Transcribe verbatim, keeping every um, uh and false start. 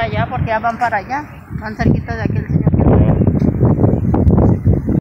allá porque ya van para allá, van cerquita de aquí el señor.